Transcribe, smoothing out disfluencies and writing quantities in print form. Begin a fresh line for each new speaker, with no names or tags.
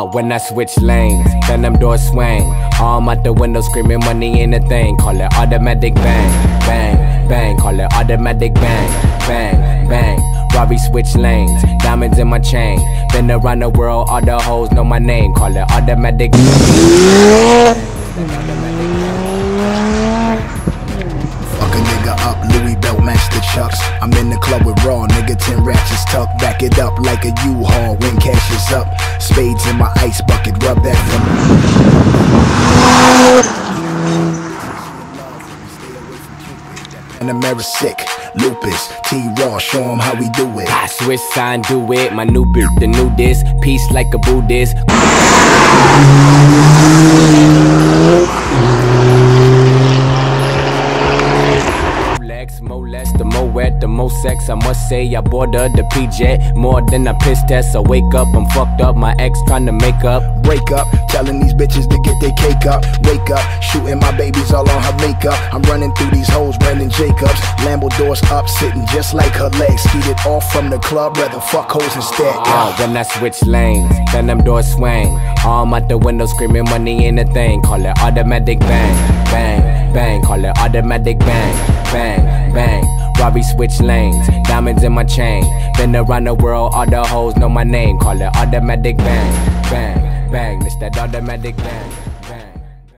When I switch lanes, then them doors swing. Arm out the window screaming money ain't a thing. Call it automatic bang, bang, bang. Call it automatic bang, bang, bang. Robbie switch lanes, diamonds in my chain. Been around the world, all the hoes know my name. Call it automatic bang.
Fuck a nigga up, Louis belt match the chucks. I'm in the club with raw, nigga 10 ratchets tucked. Back it up like a U-Haul when cash is up. Spades in my ice bucket, rub that from and the mirror sick, lupus, T-Raw, show him how we do it.
I switch sign, do it, my new bitch, the new disc. Peace like a Buddhist. More less, the more wet, the more sex. I must say I boarded the PJ more than a piss test. So wake up, I'm fucked up. My ex trying to make up.
Break up, telling these bitches to get their cake up. Wake up, shooting my babies all on her makeup. I'm running through these hoes, Brandon Jacobs. Lambo doors up, sitting just like her legs. Skeeted off from the club, rather fuck hoes instead.
When I switch lanes, then them doors swing. Arm out the window screaming money ain't a thing. Call it automatic bang, bang, bang. Call it automatic bang, bang, bang. Robbie switch lanes, diamonds in my chain. Been around the world, all the hoes know my name. Call it automatic bang, bang, bang. It's that automatic bang.